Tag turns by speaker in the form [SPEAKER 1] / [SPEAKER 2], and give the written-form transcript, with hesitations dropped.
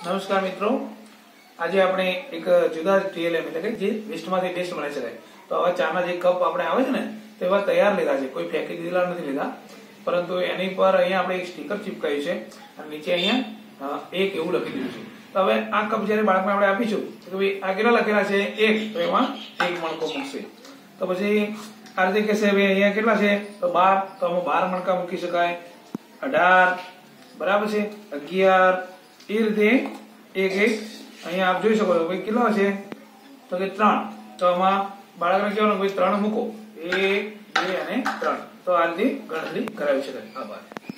[SPEAKER 1] નમસ્કાર મિત્રો, આજે આપણે એક જુદા ટીએલએમ એટલે કે જે વેસ્ટમાંથી બેસ્ટ બનાવી શકાય તો આવા ચાના જે કપ આપણે આવે છે ને તેવા તૈયાર લીધા છે, કોઈ ફેંકી દીધેલા નથી લીધા, પરંતુ એની પર અહીંયા આપણે એક સ્ટીકર ચિપકાયું છે અને નીચે અહીંયા એક એવું લખી દીધું છે. તો હવે આ કપ જ્યારે બાળકને આપણે આપીશું તો ભાઈ આ કેટલા લખેલા છે? એક, તો એમાં એક મણકો મૂકશે. તો પછી આ રીતે કહેશે ભાઈ અહીંયા કેટલા છે? તો 12, તો આમાં 12 મણકા મૂકી શકાય. 18 બરાબર છે, 11 એ રીતે એક એક અહીંયા આપ જોઈ શકો છો. ભાઈ કેટલા છે? તો કે 3. તો આમાં બાળકને કહેવાનું ભાઈ 3 મૂકો, 1, 2 અને 3. તો આ રીતે ગણતરી કરાવી શકાય. આભાર.